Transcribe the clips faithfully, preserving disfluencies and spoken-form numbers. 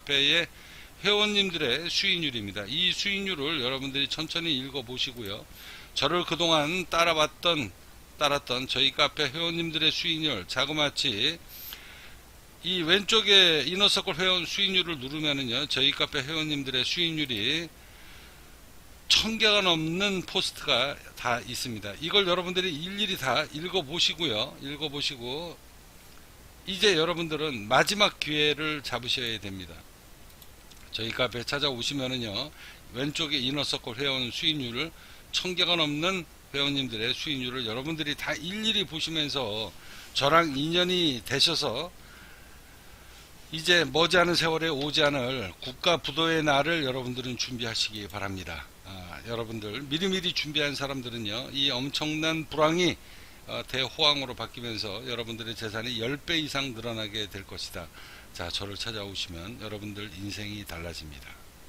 카페의 회원님들의 수익률입니다. 이 수익률을 여러분들이 천천히 읽어보시고요. 저를 그동안 따라봤던 따랐던 저희 카페 회원님들의 수익률, 자그마치 이 왼쪽에 이너서클 회원 수익률을 누르면은요, 저희 카페 회원님들의 수익률이 천 개가 넘는 포스트가 다 있습니다. 이걸 여러분들이 일일이 다 읽어보시고요. 읽어보시고 이제 여러분들은 마지막 기회를 잡으셔야 됩니다. 저희 카페에 찾아오시면은요, 왼쪽에 이너서클 회원 수익률을 천 개가 넘는 회원님들의 수익률을 여러분들이 다 일일이 보시면서 저랑 인연이 되셔서 이제 머지않은 세월에 오지 않을 국가 부도의 날을 여러분들은 준비하시기 바랍니다. 아, 여러분들 미리미리 준비한 사람들은요, 이 엄청난 불황이 어, 대호황으로 바뀌면서 여러분들의 재산이 십 배 이상 늘어나게 될 것이다. 자, 저를 찾아오시면 여러분들 인생이 달라집니다.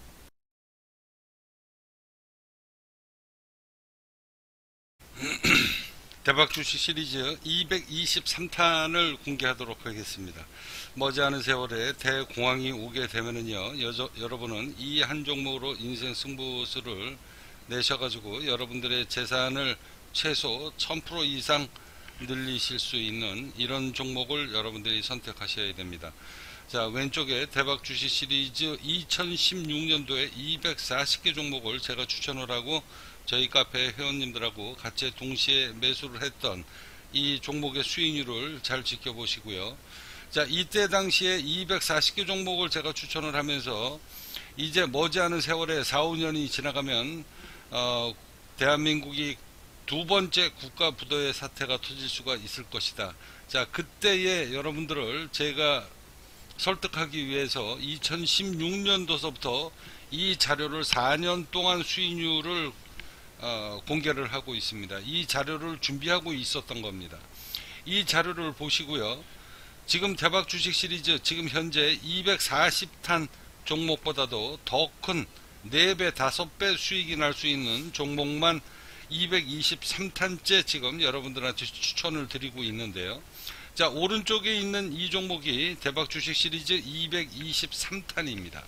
대박 주식 시리즈 이백이십삼 탄을 공개하도록 하겠습니다. 머지않은 세월에 대공황이 오게 되면은요, 여저, 여러분은 이 한 종목으로 인생 승부수를 내셔가지고 여러분들의 재산을 최소 천 퍼센트 이상 늘리실 수 있는 이런 종목을 여러분들이 선택하셔야 됩니다. 자, 왼쪽에 대박 주식 시리즈 이천십육 년도에 이백사십 개 종목을 제가 추천을 하고 저희 카페 회원님들하고 같이 동시에 매수를 했던 이 종목의 수익률을 잘 지켜보시고요. 자, 이때 당시에 이백사십 개 종목을 제가 추천을 하면서 이제 머지않은 세월에 사, 오 년이 지나가면 어, 대한민국이 두 번째 국가 부도의 사태가 터질 수가 있을 것이다. 자, 그때에 여러분들을 제가 설득하기 위해서 이천십육 년도서부터 이 자료를 사 년 동안 수익률을 어, 공개를 하고 있습니다. 이 자료를 준비하고 있었던 겁니다. 이 자료를 보시고요. 지금 대박 주식 시리즈 지금 현재 이백사십 탄 종목보다도 더 큰 네 배, 다섯 배 수익이 날 수 있는 종목만 이백이십삼 탄째 지금 여러분들한테 추천을 드리고 있는데요. 자, 오른쪽에 있는 이 종목이 대박 주식 시리즈 이백이십삼 탄입니다.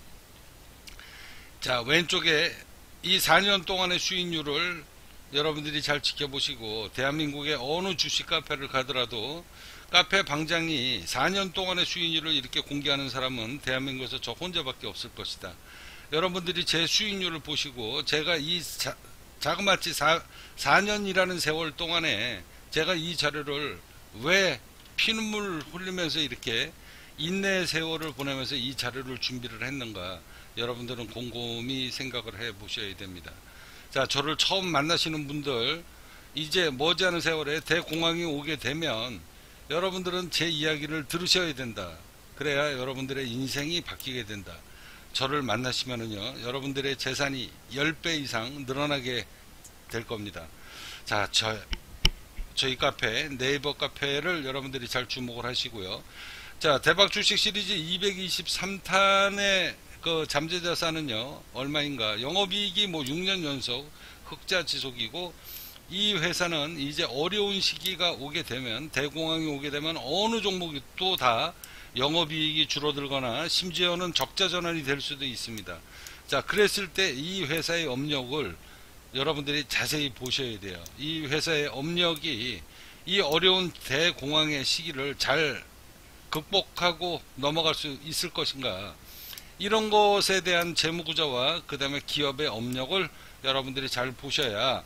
자, 왼쪽에 이 사 년 동안의 수익률을 여러분들이 잘 지켜보시고 대한민국의 어느 주식 카페를 가더라도 카페 방장이 사 년 동안의 수익률을 이렇게 공개하는 사람은 대한민국에서 저 혼자밖에 없을 것이다. 여러분들이 제 수익률을 보시고 제가 이 자, 자그마치 사 년이라는 세월 동안에 제가 이 자료를 왜 피눈물 흘리면서 이렇게 인내의 세월을 보내면서 이 자료를 준비를 했는가, 여러분들은 곰곰이 생각을 해 보셔야 됩니다. 자, 저를 처음 만나시는 분들, 이제 머지않은 세월에 대공황이 오게 되면 여러분들은 제 이야기를 들으셔야 된다. 그래야 여러분들의 인생이 바뀌게 된다. 저를 만나시면은요, 여러분들의 재산이 십 배 이상 늘어나게 될 겁니다. 자, 저, 저희 카페, 네이버 카페를 여러분들이 잘 주목을 하시고요. 자, 대박 주식 시리즈 이백이십삼 탄의 그 잠재자산은요, 얼마인가? 영업이익이 뭐 육 년 연속 흑자 지속이고, 이 회사는 이제 어려운 시기가 오게 되면, 대공황이 오게 되면 어느 종목이 또 다 영업이익이 줄어들거나 심지어는 적자 전환이 될 수도 있습니다. 자, 그랬을 때 이 회사의 업력을 여러분들이 자세히 보셔야 돼요. 이 회사의 업력이 이 어려운 대공황의 시기를 잘 극복하고 넘어갈 수 있을 것인가, 이런 것에 대한 재무구조와 그 다음에 기업의 업력을 여러분들이 잘 보셔야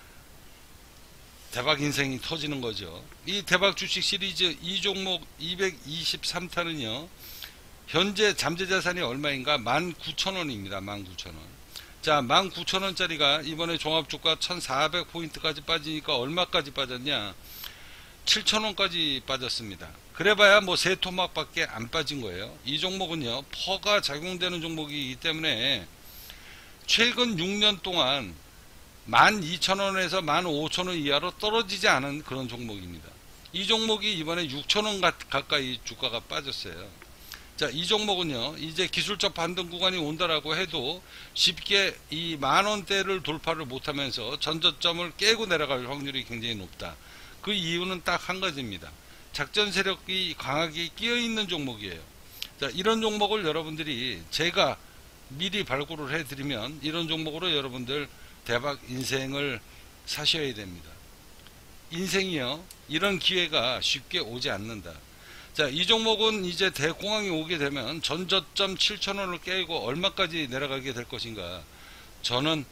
대박 인생이 터지는 거죠. 이 대박 주식 시리즈 이 종목 이백이십삼 탄은요, 현재 잠재자산이 얼마인가? 만 구천 원입니다. 만 구천 원. 자, 만 구천 원짜리가 이번에 종합주가 천사백 포인트까지 빠지니까 얼마까지 빠졌냐? 칠천 원까지 빠졌습니다. 그래봐야 뭐 세 토막밖에 안 빠진 거예요. 이 종목은요, 퍼가 작용되는 종목이기 때문에 최근 육 년 동안 만 이천 원에서 만 오천 원 이하로 떨어지지 않은 그런 종목입니다. 이 종목이 이번에 육천 원 가까이 주가가 빠졌어요. 자, 이 종목은요, 이제 기술적 반등 구간이 온다라고 해도 쉽게 이 만원대를 돌파를 못하면서 전저점을 깨고 내려갈 확률이 굉장히 높다. 그 이유는 딱 한 가지입니다. 작전 세력이 강하게 끼어 있는 종목이에요. 자, 이런 종목을 여러분들이 제가 미리 발굴을 해드리면 이런 종목으로 여러분들 대박 인생을 사셔야 됩니다. 인생이요, 이런 기회가 쉽게 오지 않는다. 자, 이 종목은 이제 대공황이 오게 되면 전저점 칠천 원을 깨고 얼마까지 내려가게 될 것인가. 저는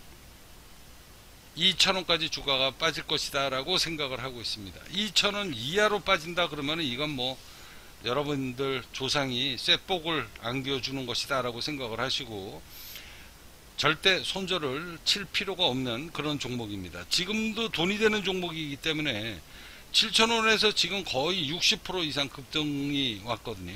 이천 원까지 주가가 빠질 것이다 라고 생각을 하고 있습니다. 이천 원 이하로 빠진다 그러면 이건 뭐 여러분들 조상이 쇠복을 안겨주는 것이다 라고 생각을 하시고 절대 손절을 칠 필요가 없는 그런 종목입니다. 지금도 돈이 되는 종목이기 때문에 칠천 원에서 지금 거의 육십 퍼센트 이상 급등이 왔거든요.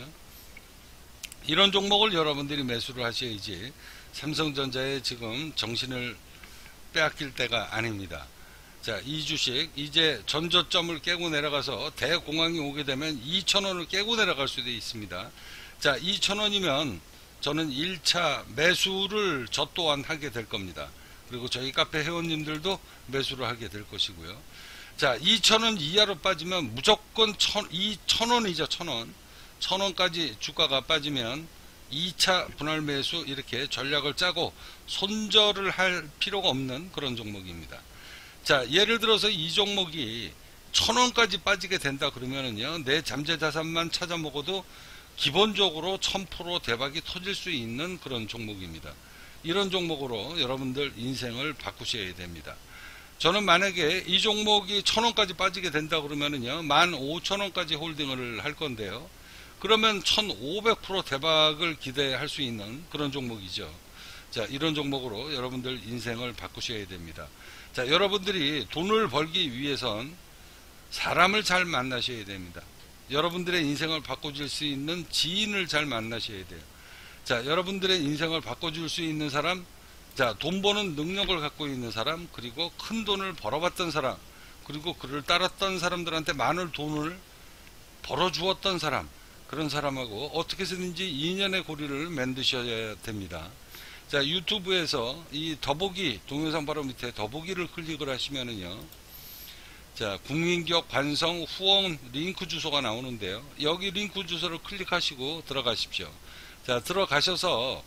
이런 종목을 여러분들이 매수를 하셔야지 삼성전자에 지금 정신을 빼앗길 때가 아닙니다. 자, 이 주식 이제 전저점을 깨고 내려가서 대공황이 오게 되면 이천 원을 깨고 내려갈 수도 있습니다. 자, 이천 원이면 저는 일 차 매수를 저 또한 하게 될 겁니다. 그리고 저희 카페 회원님들도 매수를 하게 될 것이고요. 자, 이천 원 이하로 빠지면 무조건 이천 원이죠. 천 원. 천 원까지 주가가 빠지면 이 차 분할 매수 이렇게 전략을 짜고 손절을 할 필요가 없는 그런 종목입니다. 자, 예를 들어서 이 종목이 천 원까지 빠지게 된다 그러면은요, 내 잠재 자산만 찾아 먹어도 기본적으로 천 퍼센트 대박이 터질 수 있는 그런 종목입니다. 이런 종목으로 여러분들 인생을 바꾸셔야 됩니다. 저는 만약에 이 종목이 천 원까지 빠지게 된다 그러면은요, 만 오천 원까지 홀딩을 할 건데요. 그러면 천오백 퍼센트 대박을 기대할 수 있는 그런 종목이죠. 자, 이런 종목으로 여러분들 인생을 바꾸셔야 됩니다. 자, 여러분들이 돈을 벌기 위해선 사람을 잘 만나셔야 됩니다. 여러분들의 인생을 바꿔줄 수 있는 지인을 잘 만나셔야 돼요. 자, 여러분들의 인생을 바꿔줄 수 있는 사람, 자, 돈 버는 능력을 갖고 있는 사람, 그리고 큰 돈을 벌어봤던 사람, 그리고 그를 따랐던 사람들한테 많은 돈을 벌어주었던 사람, 그런 사람하고 어떻게 해서든지 인연의 고리를 만드셔야 됩니다. 자, 유튜브에서 이 더보기, 동영상 바로 밑에 더보기를 클릭을 하시면은요, 자, 국민기업 관성 후원 링크 주소가 나오는데요. 여기 링크 주소를 클릭하시고 들어가십시오. 자, 들어가셔서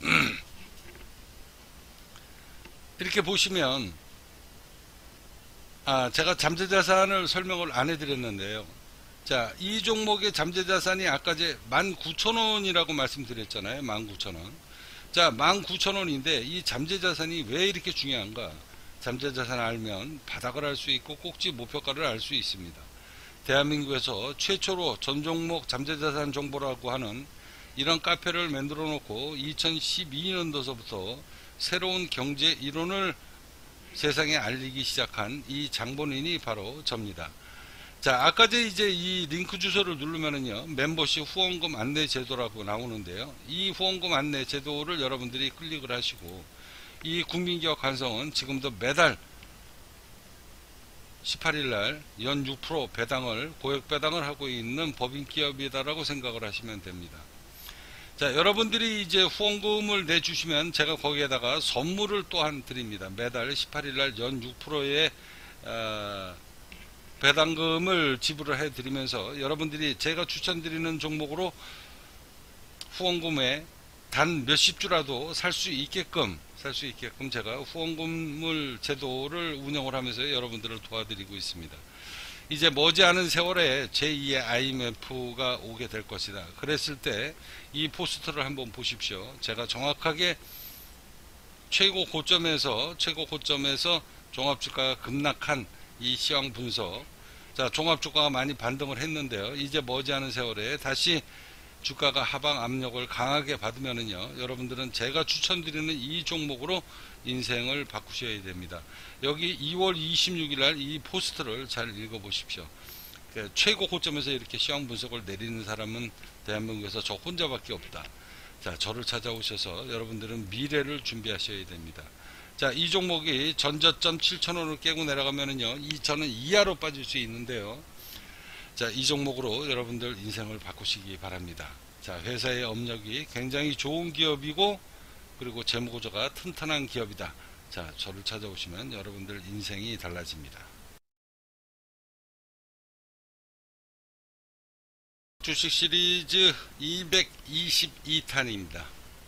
이렇게 보시면, 아, 제가 잠재자산을 설명을 안 해드렸는데요. 자, 이 종목의 잠재자산이 아까 제 만 구천 원이라고 말씀드렸잖아요. 만 구천 원. 자, 만 구천 원인데 이 잠재자산이 왜 이렇게 중요한가? 잠재자산을 알면 바닥을 알 수 있고 꼭지 목표가를 알 수 있습니다. 대한민국에서 최초로 전종목 잠재자산 정보라고 하는 이런 카페를 만들어 놓고 이천십이 년도서부터 새로운 경제 이론을 세상에 알리기 시작한 이 장본인이 바로 접니다. 자, 아까 이제 이 링크 주소를 누르면은요, 멤버십 후원금 안내 제도라고 나오는데요. 이 후원금 안내 제도를 여러분들이 클릭을 하시고, 이 국민기업 관성은 지금도 매달 십팔 일날 연 육 퍼센트 배당을, 고액 배당을 하고 있는 법인기업이다라고 생각을 하시면 됩니다. 자, 여러분들이 이제 후원금을 내주시면 제가 거기에다가 선물을 또한 드립니다. 매달 십팔 일날 연 육 퍼센트의 어, 배당금을 지불을 해드리면서 여러분들이 제가 추천드리는 종목으로 후원금에 단 몇십 주라도 살 수 있게끔 살 수 있게끔 제가 후원금을 제도를 운영을 하면서 여러분들을 도와드리고 있습니다. 이제 머지않은 세월에 제이의 아이엠에프가 오게 될 것이다. 그랬을 때 이 포스터를 한번 보십시오. 제가 정확하게 최고 고점에서 최고 고점에서 종합주가가 급락한 이 시황 분석. 자, 종합주가가 많이 반등을 했는데요. 이제 머지않은 세월에 다시 주가가 하방 압력을 강하게 받으면은요, 여러분들은 제가 추천드리는 이 종목으로 인생을 바꾸셔야 됩니다. 여기 이월 이십육일 이 포스트를 잘 읽어보십시오. 그러니까 최고 고점에서 이렇게 시황 분석을 내리는 사람은 대한민국에서 저 혼자밖에 없다. 자, 저를 찾아오셔서 여러분들은 미래를 준비하셔야 됩니다. 자, 이 종목이 전저점 칠천 원을 깨고 내려가면은요, 이천 원 이하로 빠질 수 있는데요. 자, 이 종목으로 여러분들 인생을 바꾸시기 바랍니다. 자, 회사의 업력이 굉장히 좋은 기업이고, 그리고 재무구조가 튼튼한 기업이다. 자, 저를 찾아오시면 여러분들 인생이 달라집니다. 주식 시리즈 이백이십이 탄입니다.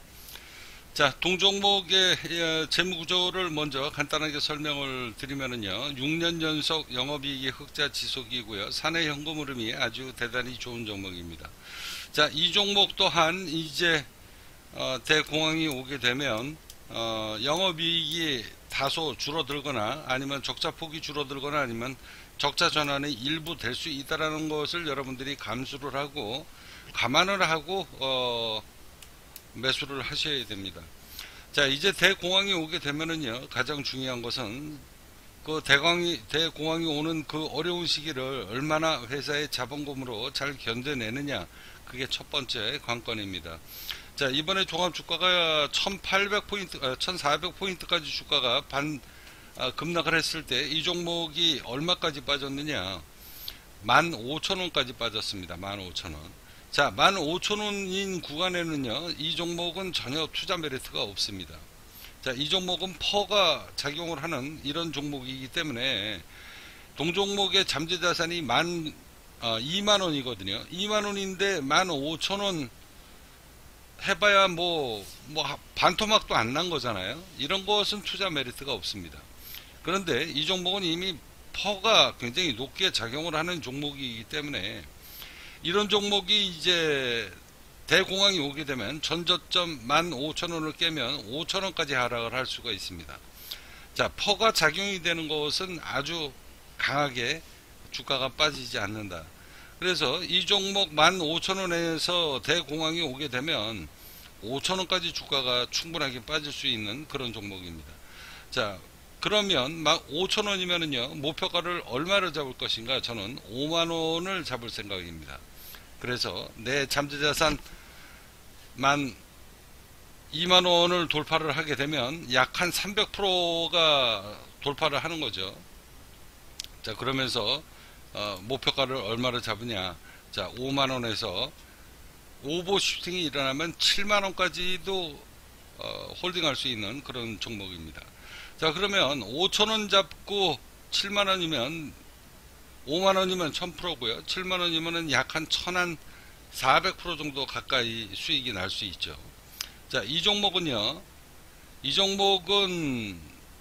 자, 동종목의 재무 구조를 먼저 간단하게 설명을 드리면은요, 육 년 연속 영업이익이 흑자 지속이고요, 사내 현금 흐름이 아주 대단히 좋은 종목입니다. 자, 이 종목 또한 이제 어, 대공황이 오게 되면 어, 영업이익이 다소 줄어들거나 아니면 적자폭이 줄어들거나 아니면 적자 전환이 일부 될 수 있다라는 것을 여러분들이 감수를 하고 감안을 하고 어, 매수를 하셔야 됩니다. 자, 이제 대공황이 오게 되면은요, 가장 중요한 것은 그 대공황이, 대공황이 오는 그 어려운 시기를 얼마나 회사의 자본금으로 잘 견뎌내느냐, 그게 첫 번째 관건입니다. 자, 이번에 종합주가가 천팔백 포인트, 천사백 포인트까지 주가가 반, 아, 급락을 했을 때 이 종목이 얼마까지 빠졌느냐, 만 오천 원까지 빠졌습니다. 만 오천 원. 자, 만 오천 원인 구간에는요, 이 종목은 전혀 투자 메리트가 없습니다. 자, 이 종목은 퍼가 작용을 하는 이런 종목이기 때문에 동종목의 잠재자산이 만, 어, 이만 원이거든요. 이만 원인데 만 오천 원 해봐야 뭐, 뭐, 반토막도 안 난 거잖아요. 이런 것은 투자 메리트가 없습니다. 그런데 이 종목은 이미 퍼가 굉장히 높게 작용을 하는 종목이기 때문에 이런 종목이 이제 대공황이 오게 되면 전저점 만 오천 원을 깨면 오천 원까지 하락을 할 수가 있습니다. 자, 퍼가 작용이 되는 것은 아주 강하게 주가가 빠지지 않는다. 그래서 이 종목 만 오천 원에서 대공황이 오게 되면 오천 원까지 주가가 충분하게 빠질 수 있는 그런 종목입니다. 자, 그러면 막 오천 원이면은요, 목표가를 얼마를 잡을 것인가? 저는 오만 원을 잡을 생각입니다. 그래서 내 잠재자산 만 이만 원을 돌파를 하게 되면 약 한 삼백 퍼센트가 돌파를 하는 거죠. 자, 그러면서 어, 목표가를 얼마를 잡으냐? 자, 오만 원에서 오버슈팅이 일어나면 칠만 원까지도 어, 홀딩할 수 있는 그런 종목입니다. 자, 그러면 오천 원 잡고 칠만 원이면 오만 원이면 천 퍼센트고요. 칠만 원이면 약 한 천사백 퍼센트 정도 가까이 수익이 날 수 있죠. 자, 이 종목은요, 이 종목은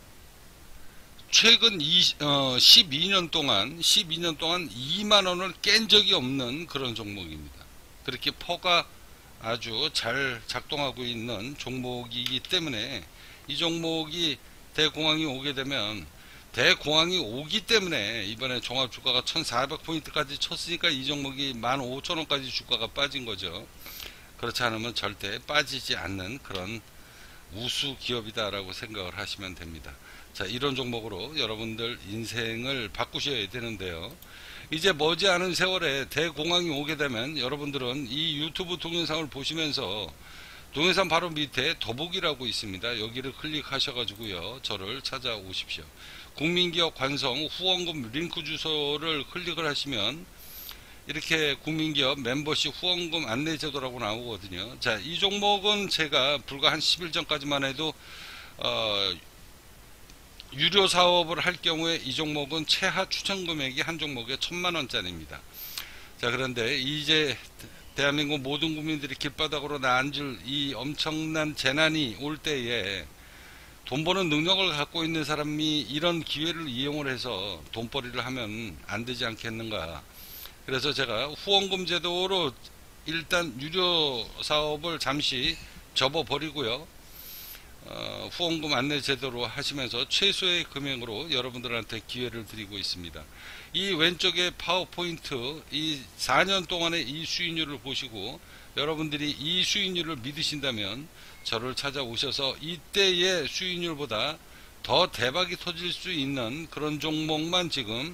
최근 어, 십이 년 동안 십이 년 동안 이만 원을 깬 적이 없는 그런 종목입니다. 그렇게 퍼가 아주 잘 작동하고 있는 종목이기 때문에 이 종목이 대공황이 오게 되면 대공황이 오기 때문에 이번에 종합주가가 천사백 포인트까지 쳤으니까 이 종목이 만 오천 원까지 주가가 빠진 거죠. 그렇지 않으면 절대 빠지지 않는 그런 우수 기업이다라고 생각을 하시면 됩니다. 자, 이런 종목으로 여러분들 인생을 바꾸셔야 되는데요. 이제 머지않은 세월에 대공황이 오게 되면 여러분들은 이 유튜브 동영상을 보시면서 동영상 바로 밑에 더보기라고 있습니다. 여기를 클릭하셔가지고요, 저를 찾아오십시오. 국민기업 관성 후원금 링크 주소를 클릭을 하시면 이렇게 국민기업 멤버십 후원금 안내제도라고 나오거든요. 자, 이 종목은 제가 불과 한 십 일 전까지만 해도 어, 유료 사업을 할 경우에 이 종목은 최하 추천 금액이 한 종목에 천만 원짜리입니다. 자, 그런데 이제 대한민국 모든 국민들이 길바닥으로 나앉을 이 엄청난 재난이 올 때에 돈 버는 능력을 갖고 있는 사람이 이런 기회를 이용을 해서 돈벌이를 하면 안 되지 않겠는가. 그래서 제가 후원금 제도로 일단 유료 사업을 잠시 접어버리고요, 어, 후원금 안내 제도로 하시면서 최소의 금액으로 여러분들한테 기회를 드리고 있습니다. 이 왼쪽에 파워포인트, 이 사 년 동안의 이 수익률을 보시고 여러분들이 이 수익률을 믿으신다면 저를 찾아오셔서 이때의 수익률보다 더 대박이 터질 수 있는 그런 종목만 지금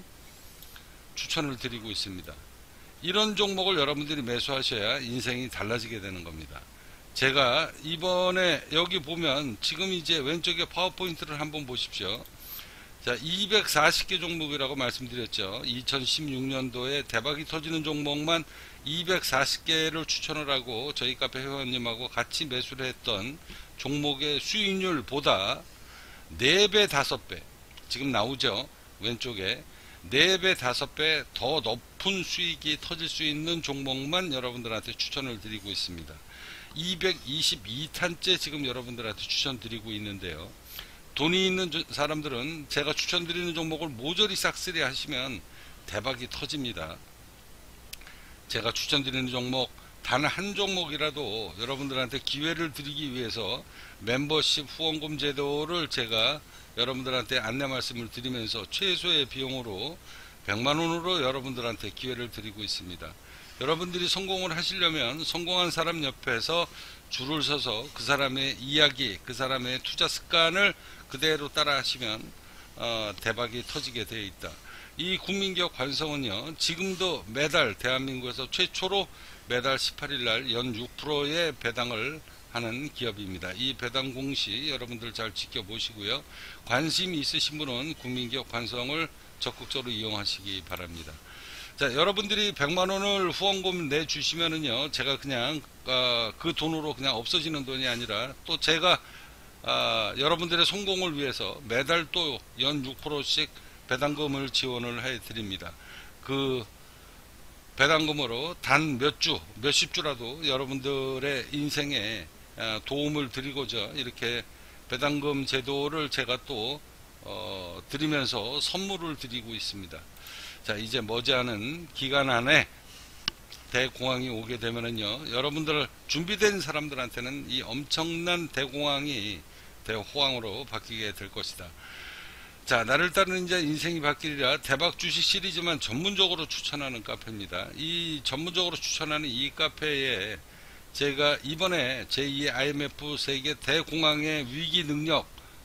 추천을 드리고 있습니다. 이런 종목을 여러분들이 매수하셔야 인생이 달라지게 되는 겁니다. 제가 이번에 여기 보면 지금 이제 왼쪽에 파워포인트를 한번 보십시오. 자, 이백사십 개 종목이라고 말씀드렸죠. 이천십육 년도에 대박이 터지는 종목만 이백사십 개를 추천을 하고 저희 카페 회원님하고 같이 매수를 했던 종목의 수익률보다 네 배, 다섯 배, 지금 나오죠. 왼쪽에 네 배, 다섯 배 더 높은 순수익이 터질 수 있는 종목만 여러분들한테 추천을 드리고 있습니다. 이백이십이 탄째 지금 여러분들한테 추천드리고 있는데요. 돈이 있는 사람들은 제가 추천드리는 종목을 모조리 싹쓸이 하시면 대박이 터집니다. 제가 추천드리는 종목 단 한 종목이라도 여러분들한테 기회를 드리기 위해서 멤버십 후원금 제도를 제가 여러분들한테 안내 말씀을 드리면서 최소의 비용으로 백만 원으로 여러분들한테 기회를 드리고 있습니다. 여러분들이 성공을 하시려면 성공한 사람 옆에서 줄을 서서 그 사람의 이야기, 그 사람의 투자 습관을 그대로 따라 하시면 어, 대박이 터지게 되어 있다. 이 국민기업 관성은요, 지금도 매달 대한민국에서 최초로 매달 십팔 일 날 연 육 퍼센트의 배당을 하는 기업입니다. 이 배당 공시 여러분들 잘 지켜보시고요. 관심이 있으신 분은 국민기업 관성을 적극적으로 이용하시기 바랍니다. 자, 여러분들이 백만 원을 후원금 내주시면은요, 제가 그냥 어, 그 돈으로 그냥 없어지는 돈이 아니라 또 제가 어, 여러분들의 성공을 위해서 매달 또 연 육 퍼센트씩 배당금을 지원을 해 드립니다. 그 배당금으로 단 몇 주, 몇십 주라도 여러분들의 인생에 도움을 드리고자 이렇게 배당금 제도를 제가 또 어, 드리면서 선물을 드리고 있습니다. 자, 이제 머지않은 기간 안에 대공황이 오게 되면은요, 여러분들 준비된 사람들한테는 이 엄청난 대공황이 대호황으로 바뀌게 될 것이다. 자, 나를 따르는 이제 인생이 바뀌리라 대박 주식 시리즈만 전문적으로 추천하는 카페입니다. 이 전문적으로 추천하는 이 카페에 제가 이번에 제이의 아이엠에프 세계 대공황의 위기 능력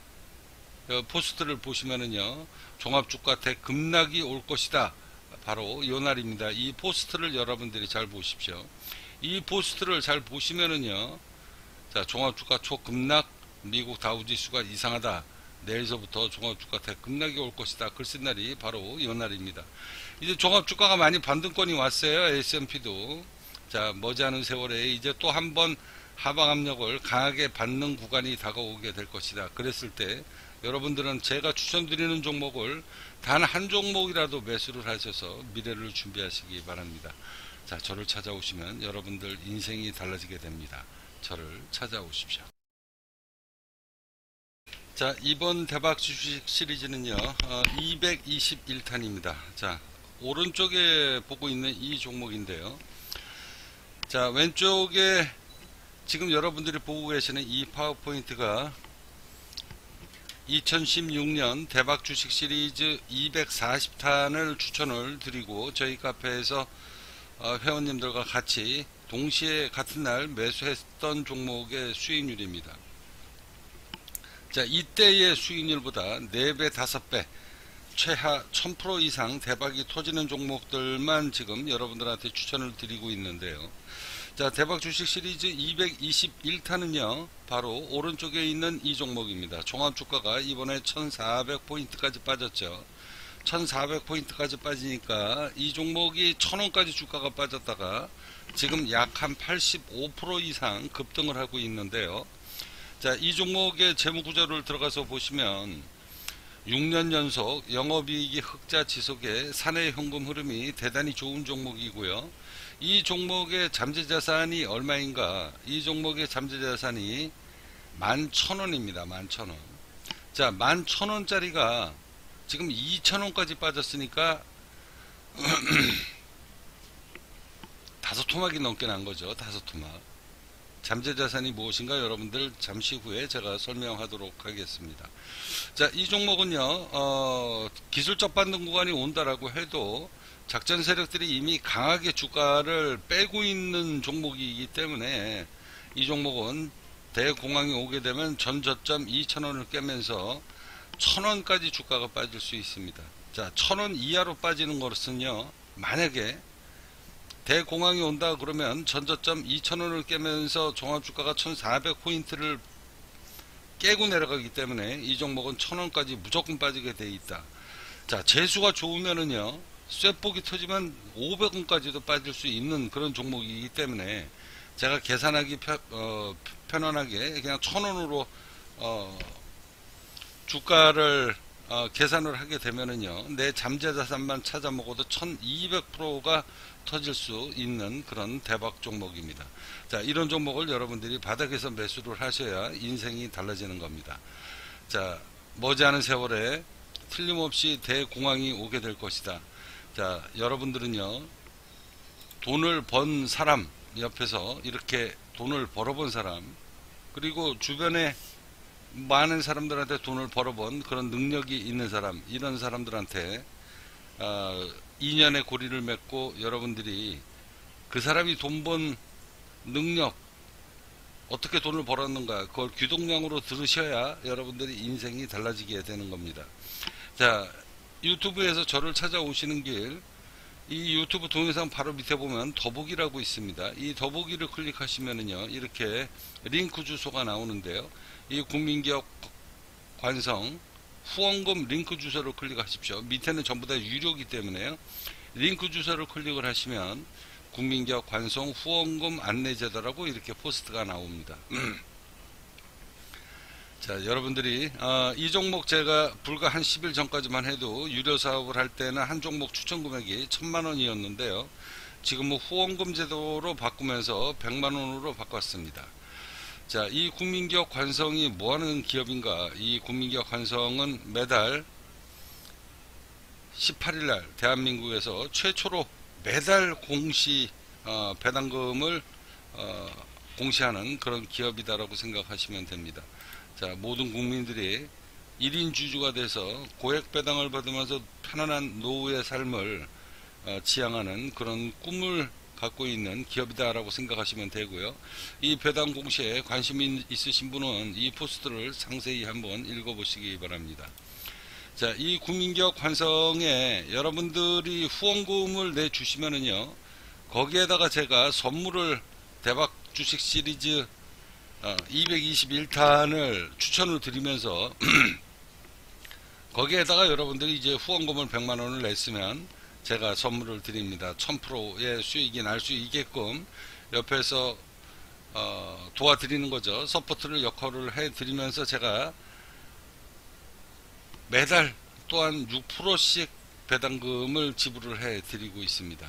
포스트를 보시면은요, 종합주가 대급락이 올 것이다. 바로 요 날입니다. 이 포스트를 여러분들이 잘 보십시오. 이 포스트를 잘 보시면은요, 자, 종합주가 초급락, 미국 다우지수가 이상하다. 내일서부터 종합주가 대급락이 올 것이다. 글 쓴 날이 바로 이 날입니다. 이제 종합주가가 많이 반등권이 왔어요. 에스 앤 피도. 자, 머지않은 세월에 이제 또 한 번 하방 압력을 강하게 받는 구간이 다가오게 될 것이다. 그랬을 때 여러분들은 제가 추천드리는 종목을 단 한 종목이라도 매수를 하셔서 미래를 준비하시기 바랍니다. 자, 저를 찾아오시면 여러분들 인생이 달라지게 됩니다. 저를 찾아오십시오. 자, 이번 대박 주식 시리즈는요, 어, 이백이십일 탄입니다. 자, 오른쪽에 보고 있는 이 종목인데요. 자, 왼쪽에 지금 여러분들이 보고 계시는 이 파워포인트가 이천십육 년 대박 주식 시리즈 이백사십 탄을 추천을 드리고 저희 카페에서 어, 회원님들과 같이 동시에 같은 날 매수했던 종목의 수익률입니다. 자, 이때의 수익률보다 네 배, 다섯 배, 최하 천 퍼센트 이상 대박이 터지는 종목들만 지금 여러분들한테 추천을 드리고 있는데요. 자, 대박 주식 시리즈 이백이십일 탄은요, 바로 오른쪽에 있는 이 종목입니다. 종합주가가 이번에 천사백 포인트까지 빠졌죠. 천사백 포인트까지 빠지니까 이 종목이 천 원까지 주가가 빠졌다가 지금 약 한 팔십오 퍼센트 이상 급등을 하고 있는데요. 자, 이 종목의 재무구조를 들어가서 보시면 육 년 연속 영업이익이 흑자 지속의 사내 현금 흐름이 대단히 좋은 종목이고요. 이 종목의 잠재자산이 얼마인가? 이 종목의 잠재자산이 만 천 원입니다. 만 천 원. 자, 만 천 원짜리가 지금 이천 원까지 빠졌으니까 다섯 토막이 넘게 난 거죠. 다섯 토막. 잠재자산이 무엇인가 여러분들 잠시 후에 제가 설명하도록 하겠습니다. 자, 이 종목은요, 어, 기술적 반등 구간이 온다라고 해도 작전 세력들이 이미 강하게 주가를 빼고 있는 종목이기 때문에 이 종목은 대공황이 오게 되면 전 저점 이천 원을 깨면서 천 원까지 주가가 빠질 수 있습니다. 자, 천 원 이하로 빠지는 것은요, 만약에 대공황이 온다 그러면 전저점 이천 원을 깨면서 종합주가가 천사백 포인트를 깨고 내려가기 때문에 이 종목은 천 원까지 무조건 빠지게 돼 있다. 자, 재수가 좋으면은요, 쇠폭이 터지면 오백 원까지도 빠질 수 있는 그런 종목이기 때문에 제가 계산하기 편, 어, 편안하게 그냥 천 원으로 어, 주가를 어, 계산을 하게 되면은요, 내 잠재 자산만 찾아 먹어도 천이백 퍼센트가 터질 수 있는 그런 대박 종목입니다. 자, 이런 종목을 여러분들이 바닥에서 매수를 하셔야 인생이 달라지는 겁니다. 자, 머지않은 세월에 틀림없이 대공황이 오게 될 것이다. 자, 여러분들은요, 돈을 번 사람 옆에서 이렇게 돈을 벌어본 사람, 그리고 주변에 많은 사람들한테 돈을 벌어본 그런 능력이 있는 사람, 이런 사람들한테 어, 인연의 고리를 맺고 여러분들이 그 사람이 돈 번 능력, 어떻게 돈을 벌었는가, 그걸 귀동량으로 들으셔야 여러분들이 인생이 달라지게 되는 겁니다. 자, 유튜브에서 저를 찾아오시는 길, 이 유튜브 동영상 바로 밑에 보면 더보기라고 있습니다. 이 더보기를 클릭하시면은요, 이렇게 링크 주소가 나오는데요. 이 국민기업 관성 후원금 링크 주소를 클릭하십시오. 밑에는 전부 다 유료이기 때문에요. 링크 주소를 클릭을 하시면 국민기업 관성 후원금 안내제도라고 이렇게 포스트가 나옵니다. 자, 여러분들이 어, 이 종목 제가 불과 한 십 일 전까지만 해도 유료 사업을 할 때는 한 종목 추천 금액이 천만 원이었는데요. 지금은 후원금 제도로 바꾸면서 백만 원으로 바꿨습니다. 자, 이 국민기업 관성이 뭐하는 기업인가? 이 국민기업 관성은 매달 십팔 일날 대한민국에서 최초로 매달 공시 어, 배당금을 어, 공시하는 그런 기업이다라고 생각하시면 됩니다. 자, 모든 국민들이 일 인 주주가 돼서 고액 배당을 받으면서 편안한 노후의 삶을 어, 지향하는 그런 꿈을 갖고 있는 기업이다라고 생각하시면 되고요. 이 배당 공시에 관심이 있으신 분은 이 포스트를 상세히 한번 읽어보시기 바랍니다. 자, 이 국민기업 관성에 여러분들이 후원금을 내주시면은요, 거기에다가 제가 선물을 대박 주식 시리즈 어, 이백이십일 탄을 추천을 드리면서 거기에다가 여러분들이 이제 후원금을 백만 원을 냈으면 제가 선물을 드립니다. 천 퍼센트의 수익이 날 수 있게끔 옆에서 어, 도와드리는 거죠. 서포트를 역할을 해드리면서 제가 매달 또한 육 퍼센트씩 배당금을 지불을 해드리고 있습니다.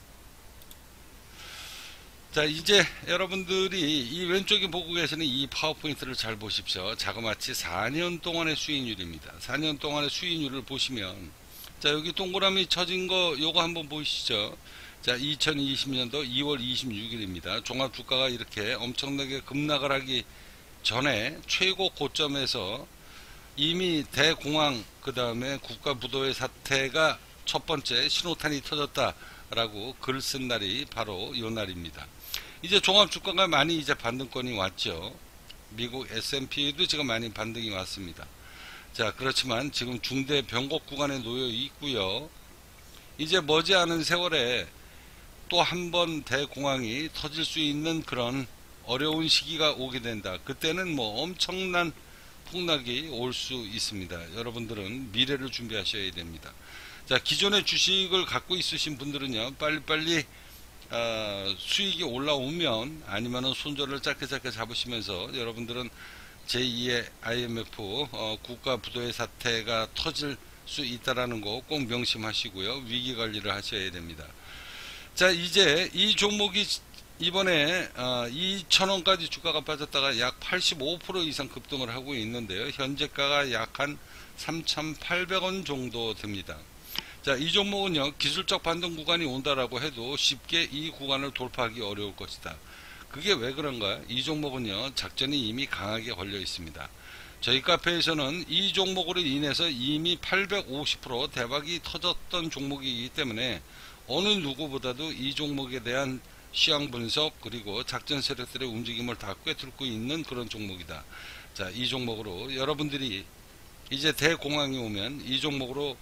자, 이제 여러분들이 이 왼쪽에 보고 계시는 이 파워포인트를 잘 보십시오. 자그마치 사 년 동안의 수익률입니다. 사 년 동안의 수익률을 보시면, 자, 여기 동그라미 쳐진 거 요거 한번 보시죠. 자, 이천이십 년도 이월 이십육 일입니다. 종합주가가 이렇게 엄청나게 급락을 하기 전에 최고 고점에서 이미 대공황, 그 다음에 국가부도의 사태가 첫 번째 신호탄이 터졌다라고 글 쓴 날이 바로 이 날입니다. 이제 종합주가가 많이 이제 반등권이 왔죠. 미국 에스 앤 피도 지금 많이 반등이 왔습니다. 자, 그렇지만 지금 중대 변곡 구간에 놓여 있고요. 이제 머지않은 세월에 또 한 번 대공황이 터질 수 있는 그런 어려운 시기가 오게 된다. 그때는 뭐 엄청난 폭락이 올 수 있습니다. 여러분들은 미래를 준비하셔야 됩니다. 자, 기존의 주식을 갖고 있으신 분들은요, 빨리빨리 어, 수익이 올라오면, 아니면은 손절을 짧게 짧게 잡으시면서 여러분들은 제이의 아이 엠 에프 어, 국가 부도의 사태가 터질 수 있다라는 거 꼭 명심하시고요. 위기 관리를 하셔야 됩니다. 자, 이제 이 종목이 이번에 어, 이천 원까지 주가가 빠졌다가 약 팔십오 퍼센트 이상 급등을 하고 있는데요. 현재가가 약 한 삼천팔백 원 정도 됩니다. 자, 이 종목은요, 기술적 반등 구간이 온다라고 해도 쉽게 이 구간을 돌파하기 어려울 것이다. 그게 왜 그런가? 이 종목은요, 작전이 이미 강하게 걸려 있습니다. 저희 카페에서는 이 종목으로 인해서 이미 팔백오십 퍼센트 대박이 터졌던 종목이기 때문에 어느 누구보다도 이 종목에 대한 시황 분석, 그리고 작전 세력들의 움직임을 다 꿰뚫고 있는 그런 종목이다. 자, 이 종목으로 여러분들이 이제 대공황이 오면 이 종목으로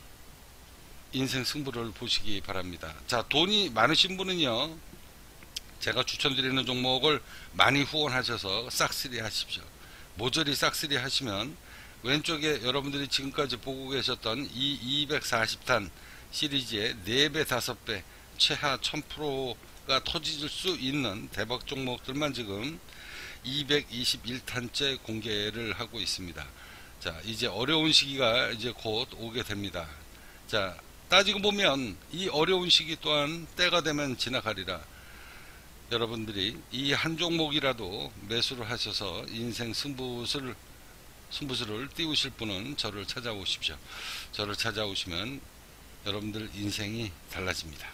인생 승부를 보시기 바랍니다. 자, 돈이 많으신 분은요, 제가 추천드리는 종목을 많이 후원하셔서 싹쓸이 하십시오. 모조리 싹쓸이 하시면 왼쪽에 여러분들이 지금까지 보고 계셨던 이 이백사십 탄 시리즈의 네 배, 다섯 배, 최하 천 퍼센트가 터질 수 있는 대박 종목들만 지금 이백이십일 탄째 공개를 하고 있습니다. 자, 이제 어려운 시기가 이제 곧 오게 됩니다. 자, 따지고 보면 이 어려운 시기 또한 때가 되면 지나가리라. 여러분들이 이 한 종목이라도 매수를 하셔서 인생 승부수를 승부수를 띄우실 분은 저를 찾아오십시오. 저를 찾아오시면 여러분들 인생이 달라집니다.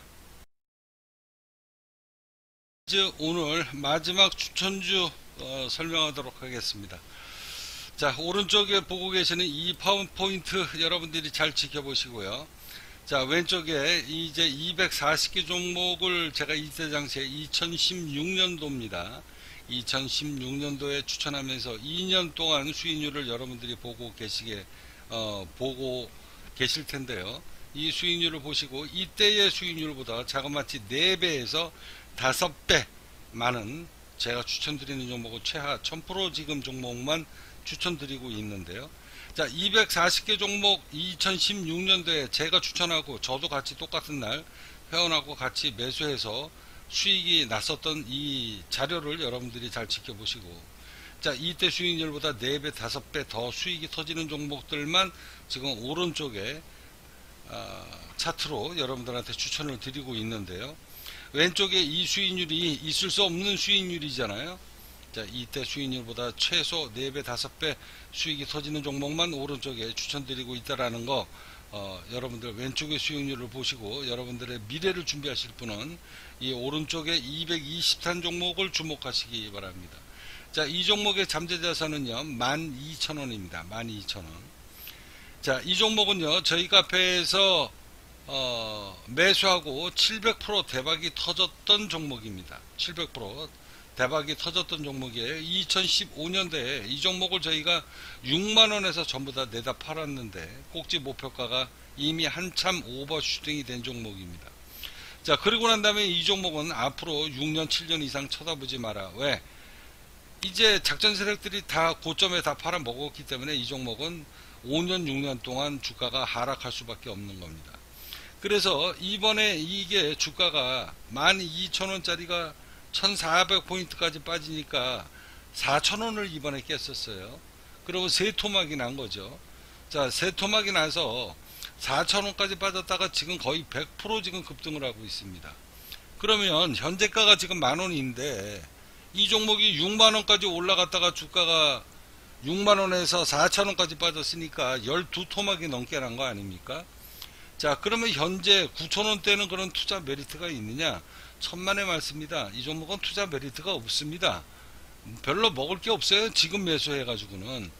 이제 오늘 마지막 추천주 어, 설명하도록 하겠습니다. 자, 오른쪽에 보고 계시는 이 파워포인트 여러분들이 잘 지켜보시고요. 자, 왼쪽에 이제 이백사십 개 종목을 제가 이때 당시에 이천십육 년도입니다. 이천십육 년도에 추천하면서 이 년 동안 수익률을 여러분들이 보고 계시게 어, 보고 계실 텐데요. 이 수익률을 보시고 이때의 수익률보다 자그마치 네 배에서 다섯 배 많은 제가 추천드리는 종목은 최하 천 퍼센트 지금 종목만 추천드리고 있는데요. 자, 이백사십 개 종목 이천십육 년도에 제가 추천하고 저도 같이 똑같은 날 회원하고 같이 매수해서 수익이 났었던 이 자료를 여러분들이 잘 지켜보시고, 자, 이때 수익률보다 네 배, 다섯 배 더 수익이 터지는 종목들만 지금 오른쪽에 어, 차트로 여러분들한테 추천을 드리고 있는데요. 왼쪽에 이 수익률이 있을 수 없는 수익률이잖아요. 자, 이때 수익률보다 최소 네 배, 다섯 배 수익이 터지는 종목만 오른쪽에 추천드리고 있다라는 거, 어, 여러분들 왼쪽의 수익률을 보시고 여러분들의 미래를 준비하실 분은 이 오른쪽에 이백이십 탄 종목을 주목하시기 바랍니다. 자, 이 종목의 잠재자산은요 만 이천 원입니다. 만 이천 원. 자, 이 종목은요 저희 카페에서 어, 매수하고 칠백 퍼센트 대박이 터졌던 종목입니다. 칠백 퍼센트 대박이 터졌던 종목이에요. 이천십오 년도에 이 종목을 저희가 육만 원에서 전부 다 내다 팔았는데 꼭지 목표가가 이미 한참 오버슈팅이 된 종목입니다. 자, 그리고 난 다음에 이 종목은 앞으로 육 년, 칠 년 이상 쳐다보지 마라. 왜? 이제 작전 세력들이 다 고점에 다 팔아먹었기 때문에 이 종목은 오 년, 육 년 동안 주가가 하락할 수밖에 없는 겁니다. 그래서 이번에 이게 주가가 만 이천 원짜리가 천사백 포인트까지 빠지니까 사천 원을 이번에 깼었어요. 그리고 세 토막이 난 거죠. 자, 세 토막이 나서 사천 원까지 빠졌다가 지금 거의 백 퍼센트 지금 급등을 하고 있습니다. 그러면 현재가가 지금 만 원인데 이 종목이 육만 원까지 올라갔다가 주가가 육만 원에서 사천 원까지 빠졌으니까 십이 토막이 넘게 난 거 아닙니까? 자, 그러면 현재 구천 원대는 그런 투자 메리트가 있느냐? 천만의 말씀입니다. 이 종목은 투자 메리트가 없습니다. 별로 먹을 게 없어요. 지금 매수해 가지고는.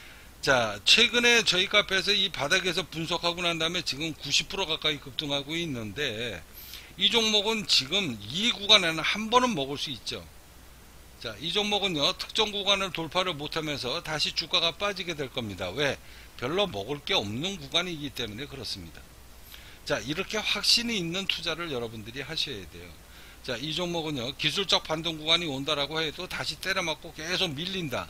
자, 최근에 저희 카페에서 이 바닥에서 분석하고 난 다음에 지금 구십 퍼센트 가까이 급등하고 있는데 이 종목은 지금 이 구간에는 한 번은 먹을 수 있죠. 자, 이 종목은요 특정 구간을 돌파를 못하면서 다시 주가가 빠지게 될 겁니다. 왜? 별로 먹을 게 없는 구간이기 때문에 그렇습니다. 자, 이렇게 확신이 있는 투자를 여러분들이 하셔야 돼요. 자, 이 종목은요 기술적 반등 구간이 온다라고 해도 다시 때려맞고 계속 밀린다.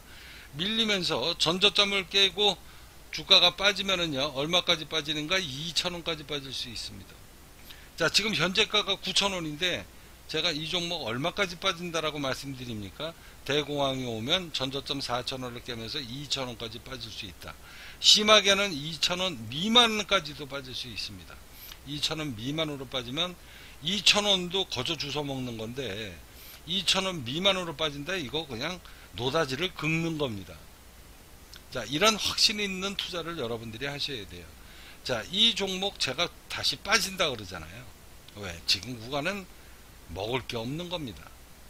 밀리면서 전저점을 깨고 주가가 빠지면은요 얼마까지 빠지는가? 이천 원까지 빠질 수 있습니다. 자, 지금 현재가가 구천 원인데 제가 이 종목 얼마까지 빠진다라고 말씀드립니까? 대공황이 오면 전저점 사천 원을 깨면서 이천 원까지 빠질 수 있다. 심하게는 이천 원 미만까지도 빠질 수 있습니다. 이천 원 미만으로 빠지면 이천 원도 거저 주워 먹는 건데 이천 원 미만으로 빠진다, 이거 그냥 노다지를 긁는 겁니다. 자, 이런 확신 있는 투자를 여러분들이 하셔야 돼요. 자, 이 종목 제가 다시 빠진다 그러잖아요. 왜? 지금 구간은 먹을 게 없는 겁니다.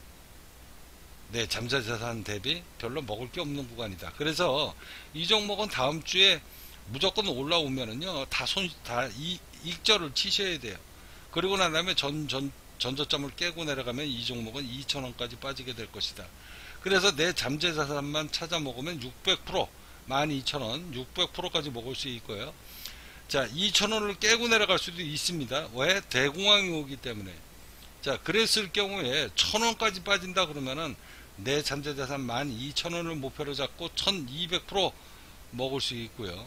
내 잠재자산 대비 별로 먹을 게 없는 구간이다. 그래서 이 종목은 다음 주에 무조건 올라오면은요 다 손, 다 이, 익절을 치셔야 돼요. 그리고 난 다음에 전, 전, 전저점을 깨고 내려가면 이 종목은 이천 원까지 빠지게 될 것이다. 그래서 내 잠재자산만 찾아 먹으면 육백 퍼센트, 만 이천 원, 육백 퍼센트까지 먹을 수 있고요. 자, 이천 원을 깨고 내려갈 수도 있습니다. 왜? 대공황이 오기 때문에. 자, 그랬을 경우에 천 원까지 빠진다 그러면은 내 잠재자산 만 이천 원을 목표로 잡고 천이백 퍼센트 먹을 수 있고요.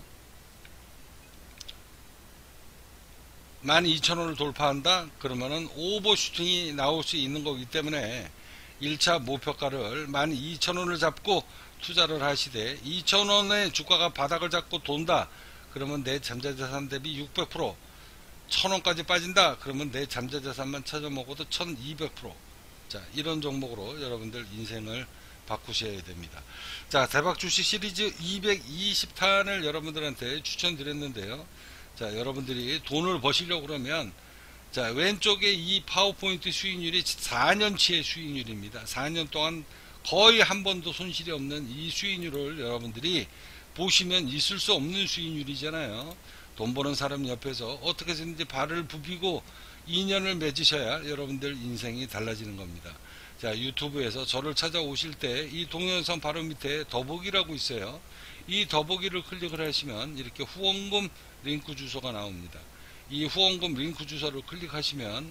만 이천 원을 돌파한다 그러면은 오버슈팅이 나올 수 있는 거기 때문에 일 차 목표가를 만 이천 원을 잡고 투자를 하시되 이천 원의 주가가 바닥을 잡고 돈다. 그러면 내 잠재자산 대비 육백 퍼센트, 천 원까지 빠진다. 그러면 내 잠재자산만 찾아 먹어도 천이백 퍼센트. 자, 이런 종목으로 여러분들 인생을 바꾸셔야 됩니다. 자, 대박 주식 시리즈 이백이십 탄을 여러분들한테 추천드렸는데요. 자, 여러분들이 돈을 버시려고 그러면, 자, 왼쪽에 이 파워포인트 수익률이 사 년치의 수익률입니다. 사 년 동안 거의 한 번도 손실이 없는 이 수익률을 여러분들이 보시면 있을 수 없는 수익률이잖아요. 돈 버는 사람 옆에서 어떻게 해서든지 발을 부비고 이 년을 맺으셔야 여러분들 인생이 달라지는 겁니다. 자, 유튜브에서 저를 찾아오실 때 이 동영상 바로 밑에 더보기라고 있어요. 이 더보기를 클릭을 하시면 이렇게 후원금 링크 주소가 나옵니다. 이 후원금 링크 주소를 클릭하시면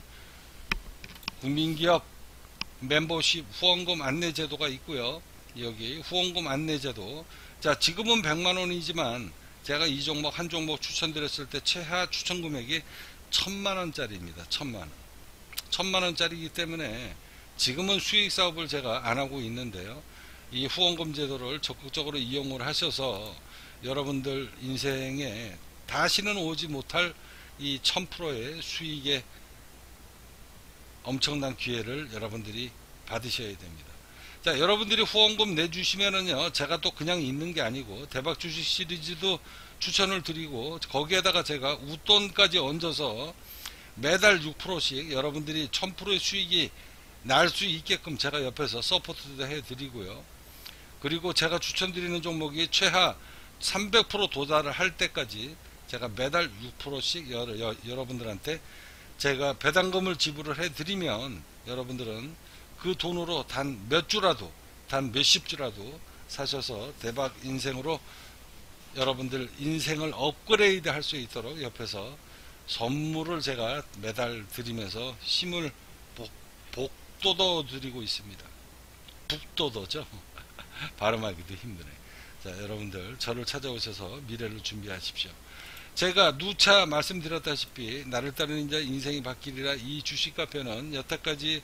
국민기업 멤버십 후원금 안내 제도가 있고요. 여기 후원금 안내 제도. 자, 지금은 백만 원이지만 제가 이 종목 한 종목 추천드렸을 때 최하 추천 금액이 천만 원짜리입니다. 천만 원. 천만 원짜리이기 때문에 지금은 수익 사업을 제가 안 하고 있는데요. 이 후원금 제도를 적극적으로 이용을 하셔서 여러분들 인생에 다시는 오지 못할 이 천 퍼센트의 수익의 엄청난 기회를 여러분들이 받으셔야 됩니다. 자, 여러분들이 후원금 내주시면은요, 제가 또 그냥 있는 게 아니고 대박 주식 시리즈도 추천을 드리고 거기에다가 제가 웃돈까지 얹어서 매달 육 퍼센트씩 여러분들이 천 퍼센트의 수익이 날 수 있게끔 제가 옆에서 서포트도 해드리고요. 그리고 제가 추천드리는 종목이 최하 삼백 퍼센트 도달을 할 때까지 제가 매달 육 퍼센트씩 여러, 여, 여러분들한테 제가 배당금을 지불을 해드리면 여러분들은 그 돈으로 단 몇 주라도, 단 몇십 주라도 사셔서 대박 인생으로 여러분들 인생을 업그레이드 할 수 있도록 옆에서 선물을 제가 매달 드리면서 힘을 복, 복돋워 드리고 있습니다. 북돋워죠. 발음하기도 힘드네. 자, 여러분들 저를 찾아오셔서 미래를 준비하십시오. 제가 누차 말씀드렸다시피 나를 따르는 자 인생이 바뀌리라 이 주식 카페는 여태까지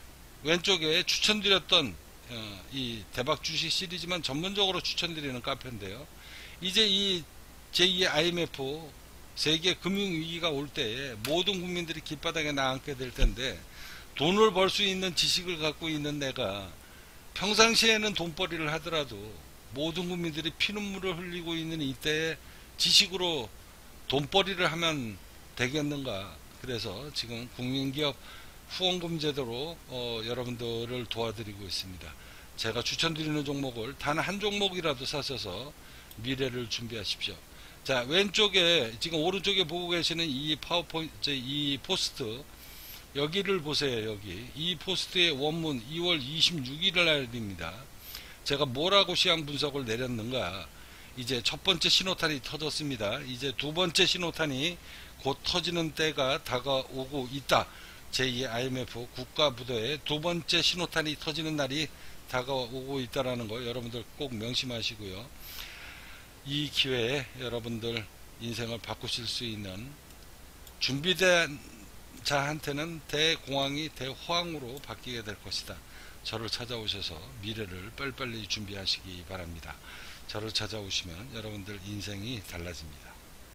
왼쪽에 추천드렸던 어, 이 대박 주식 시리즈만 전문적으로 추천드리는 카페인데요. 이제 이 제이의 아이엠에프 세계 금융위기가 올 때에 모든 국민들이 길바닥에 나앉게 될 텐데 돈을 벌 수 있는 지식을 갖고 있는 내가 평상시에는 돈벌이를 하더라도 모든 국민들이 피눈물을 흘리고 있는 이때에 지식으로 돈벌이를 하면 되겠는가. 그래서 지금 국민기업 후원금 제도로 어, 여러분들을 도와드리고 있습니다. 제가 추천드리는 종목을 단 한 종목이라도 사셔서 미래를 준비하십시오. 자, 왼쪽에 지금 오른쪽에 보고 계시는 이 파워포인트, 이 포스트 여기를 보세요. 여기 이 포스트의 원문 이월 이십육일 날입니다. 제가 뭐라고 시황 분석을 내렸는가. 이제 첫 번째 신호탄이 터졌습니다. 이제 두 번째 신호탄이 곧 터지는 때가 다가오고 있다. 제이의 아이엠에프 국가부도의 두 번째 신호탄이 터지는 날이 다가오고 있다라는 거 여러분들 꼭 명심하시고요. 이 기회에 여러분들 인생을 바꾸실 수 있는 준비된 자한테는 대공황이 대호황으로 바뀌게 될 것이다. 저를 찾아오셔서 미래를 빨리빨리 준비하시기 바랍니다. 저를 찾아오시면 여러분들 인생이 달라집니다.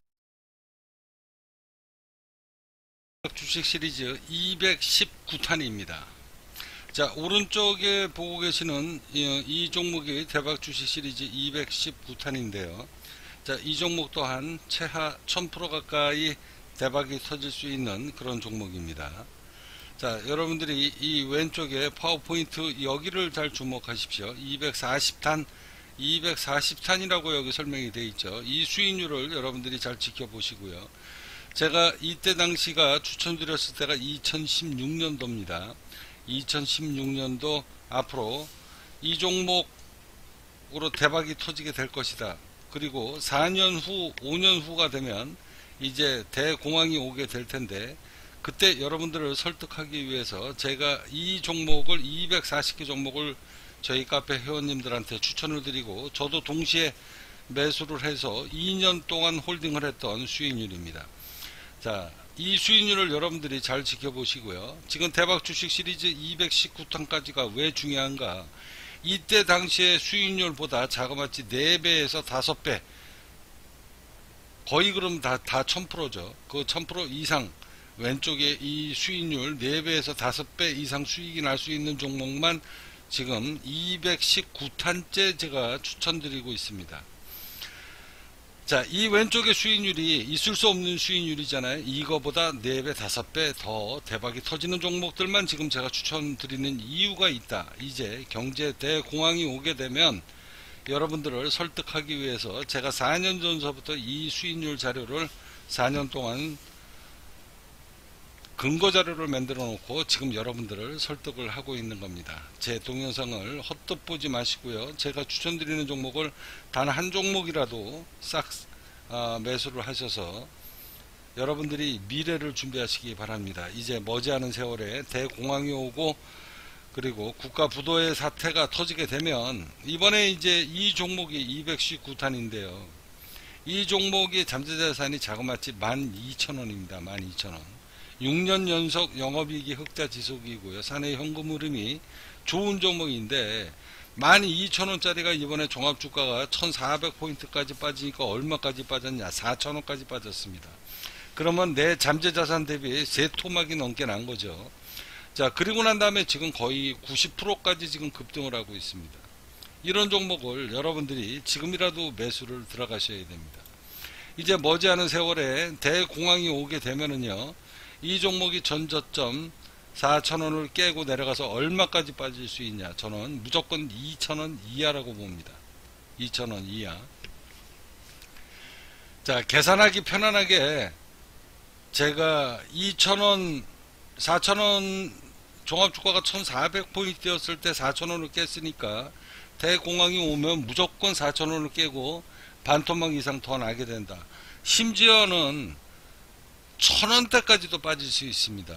주식 시리즈 이백십구 탄입니다. 자, 오른쪽에 보고 계시는 이, 이 종목이 대박 주식 시리즈 이백십구 탄인데요. 자, 이 종목 또한 최하 천 퍼센트 가까이 대박이 터질 수 있는 그런 종목입니다. 자, 여러분들이 이 왼쪽에 파워포인트 여기를 잘 주목하십시오. 이백사십 탄, 이백사십 탄이라고 여기 설명이 되어 있죠. 이 수익률을 여러분들이 잘 지켜보시고요. 제가 이때 당시가 추천드렸을 때가 이천십육 년도입니다. 이천십육 년도 앞으로 이 종목으로 대박이 터지게 될 것이다. 그리고 사 년 후, 오 년 후가 되면 이제 대공황이 오게 될 텐데 그때 여러분들을 설득하기 위해서 제가 이 종목을 이백사십 개 종목을 저희 카페 회원님들한테 추천을 드리고 저도 동시에 매수를 해서 이 년 동안 홀딩을 했던 수익률입니다. 자, 이 수익률을 여러분들이 잘 지켜보시고요. 지금 대박 주식 시리즈 이백십구 탄까지가 왜 중요한가? 이때 당시의 수익률보다 자그마치 네 배에서 다섯 배, 거의 그럼 다, 다 천 퍼센트죠. 그 천 퍼센트 이상 왼쪽에 이 수익률 네 배에서 다섯 배 이상 수익이 날 수 있는 종목만 지금 이백십구 탄째 제가 추천드리고 있습니다. 자, 이 왼쪽의 수익률이 있을 수 없는 수익률이잖아요. 이거보다 네 배, 다섯 배 더 대박이 터지는 종목들만 지금 제가 추천드리는 이유가 있다. 이제 경제 대공황이 오게 되면 여러분들을 설득하기 위해서 제가 사 년 전서부터 이 수익률 자료를 사 년 동안 근거 자료를 만들어 놓고 지금 여러분들을 설득을 하고 있는 겁니다. 제 동영상을 헛헛 보지 마시고요. 제가 추천드리는 종목을 단 한 종목이라도 싹 아, 매수를 하셔서 여러분들이 미래를 준비하시기 바랍니다. 이제 머지않은 세월에 대공황이 오고 그리고 국가 부도의 사태가 터지게 되면 이번에 이제 이 종목이 이백십구 탄인데요. 이 종목의 잠재자산이 자그마치 만 이천 원입니다. 만 이천 원. 육 년 연속 영업이익이 흑자 지속이고요. 사내 현금 흐름이 좋은 종목인데 만 이천 원짜리가 이번에 종합주가가 천사백 포인트까지 빠지니까 얼마까지 빠졌냐? 사천 원까지 빠졌습니다. 그러면 내 잠재자산 대비 세 토막이 넘게 난 거죠. 자, 그리고 난 다음에 지금 거의 구십 퍼센트까지 지금 급등을 하고 있습니다. 이런 종목을 여러분들이 지금이라도 매수를 들어가셔야 됩니다. 이제 머지않은 세월에 대공황이 오게 되면은요, 이 종목이 전저점 사천 원을 깨고 내려가서 얼마까지 빠질 수 있냐? 저는 무조건 이천 원 이하라고 봅니다. 이천 원 이하. 자, 계산하기 편안하게 제가 이천 원, 사천 원 종합주가가 천사백 포인트였을 때 사천 원을 깼으니까 대공황이 오면 무조건 사천 원을 깨고 반토막 이상 더 나게 된다. 심지어는 천 원대까지도 빠질 수 있습니다.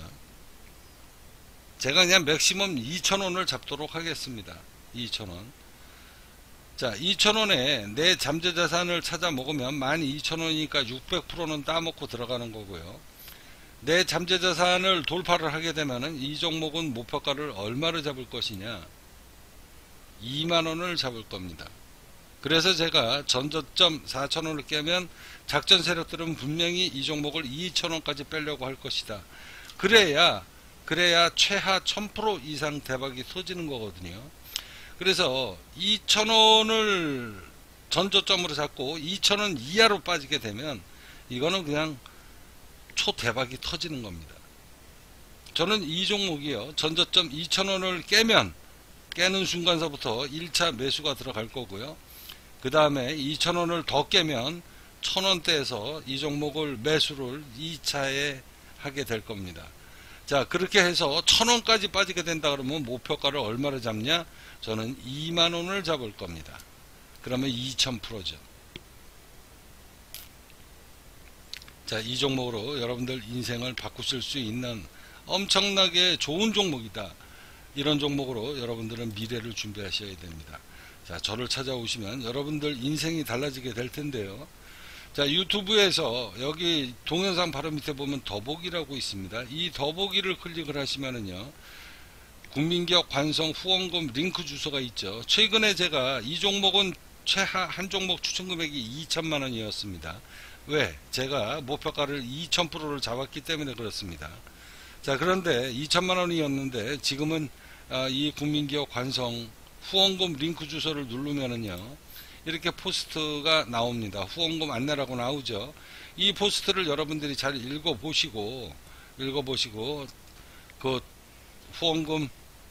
제가 그냥 맥시멈 이천 원을 잡도록 하겠습니다. 이천 원. 자, 이천 원에 내 잠재자산을 찾아 먹으면 만 이천 원이니까 육백 퍼센트는 따먹고 들어가는 거고요. 내 잠재자산을 돌파를 하게 되면은 이 종목은 목표가를 얼마를 잡을 것이냐? 이만 원을 잡을 겁니다. 그래서 제가 전저점 사천 원을 깨면 작전 세력들은 분명히 이 종목을 이천 원까지 빼려고 할 것이다. 그래야 그래야 최하 천 퍼센트 이상 대박이 터지는 거거든요. 그래서 이천 원을 전저점으로 잡고 이천 원 이하로 빠지게 되면 이거는 그냥 초대박이 터지는 겁니다. 저는 이 종목이요, 전저점 이천 원을 깨면 깨는 순간서부터 일 차 매수가 들어갈 거고요. 그 다음에 이천 원을 더 깨면 천 원대에서 이 종목을 매수를 이 차에 하게 될 겁니다. 자, 그렇게 해서 천 원까지 빠지게 된다 그러면 목표가를 얼마를 잡냐? 저는 이만 원을 잡을 겁니다. 그러면 이천 퍼센트죠. 자, 이 종목으로 여러분들 인생을 바꾸실 수 있는 엄청나게 좋은 종목이다. 이런 종목으로 여러분들은 미래를 준비하셔야 됩니다. 자, 저를 찾아오시면 여러분들 인생이 달라지게 될 텐데요. 자, 유튜브에서 여기 동영상 바로 밑에 보면 더보기라고 있습니다. 이 더보기를 클릭을 하시면은요, 국민기업 관성 후원금 링크 주소가 있죠. 최근에 제가 이 종목은 최하 한 종목 추천 금액이 이천만 원이었습니다. 왜? 제가 목표가를 이천 퍼센트를 잡았기 때문에 그렇습니다. 자, 그런데 이천만 원이었는데 지금은 아, 이 국민기업 관성 후원금 링크 주소를 누르면은요, 이렇게 포스트가 나옵니다. 후원금 안내라고 나오죠. 이 포스트를 여러분들이 잘 읽어보시고 읽어보시고 그 후원금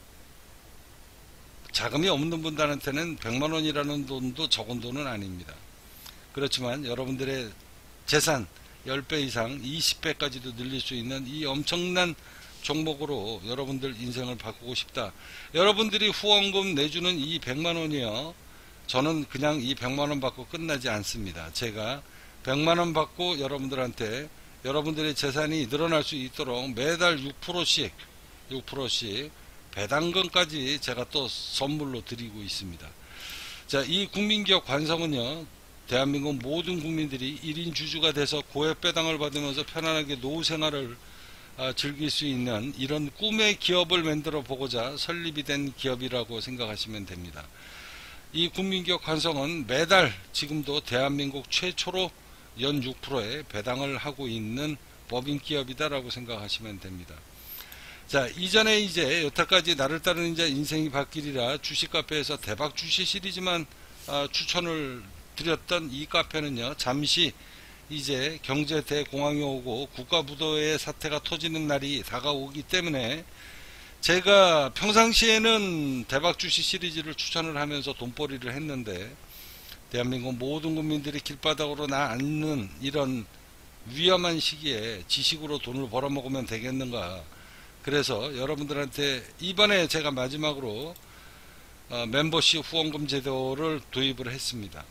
자금이 없는 분들한테는 백만 원이라는 돈도 적은 돈은 아닙니다. 그렇지만 여러분들의 재산 십 배 이상 이십 배까지도 늘릴 수 있는 이 엄청난 종목으로 여러분들 인생을 바꾸고 싶다. 여러분들이 후원금 내주는 이 백만 원이요, 저는 그냥 이 백만 원 받고 끝나지 않습니다. 제가 백만 원 받고 여러분들한테 여러분들의 재산이 늘어날 수 있도록 매달 육 퍼센트씩 육 퍼센트씩 배당금까지 제가 또 선물로 드리고 있습니다. 자, 이 국민기업 관성은요, 대한민국 모든 국민들이 일 인 주주가 돼서 고액 배당을 받으면서 편안하게 노후 생활을 아, 즐길 수 있는 이런 꿈의 기업을 만들어 보고자 설립이 된 기업이라고 생각하시면 됩니다. 이 국민기업 환성은 매달 지금도 대한민국 최초로 연 육 퍼센트의 배당을 하고 있는 법인 기업이다라고 생각하시면 됩니다. 자, 이전에 이제 여태까지 나를 따르는 이제 인생이 바뀌리라 주식 카페에서 대박 주식 시리즈만 아, 추천을 드렸던 이 카페는요, 잠시 이제 경제 대공황이 오고 국가부도의 사태가 터지는 날이 다가오기 때문에 제가 평상시에는 대박 주식 시리즈를 추천을 하면서 돈벌이를 했는데, 대한민국 모든 국민들이 길바닥으로 나앉는 이런 위험한 시기에 지식으로 돈을 벌어먹으면 되겠는가. 그래서 여러분들한테 이번에 제가 마지막으로 어, 멤버십 후원금 제도를 도입을 했습니다.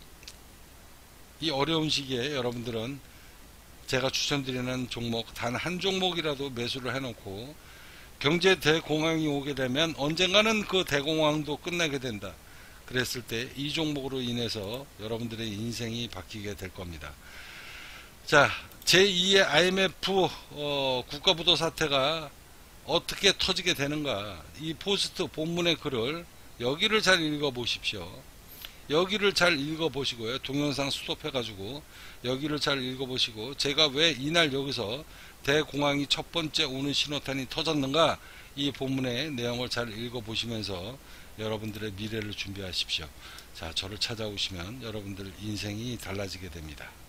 이 어려운 시기에 여러분들은 제가 추천드리는 종목 단 한 종목이라도 매수를 해놓고 경제 대공황이 오게 되면 언젠가는 그 대공황도 끝나게 된다. 그랬을 때 이 종목으로 인해서 여러분들의 인생이 바뀌게 될 겁니다. 자, 제이의 아이엠에프 어, 국가부도 사태가 어떻게 터지게 되는가, 이 포스트 본문의 글을 여기를 잘 읽어 보십시오. 여기를 잘 읽어 보시고요. 동영상 스톱해 가지고 여기를 잘 읽어 보시고, 제가 왜 이날 여기서 대공황이 첫 번째 오는 신호탄이 터졌는가, 이 본문의 내용을 잘 읽어 보시면서 여러분들의 미래를 준비하십시오. 자, 저를 찾아오시면 여러분들 인생이 달라지게 됩니다.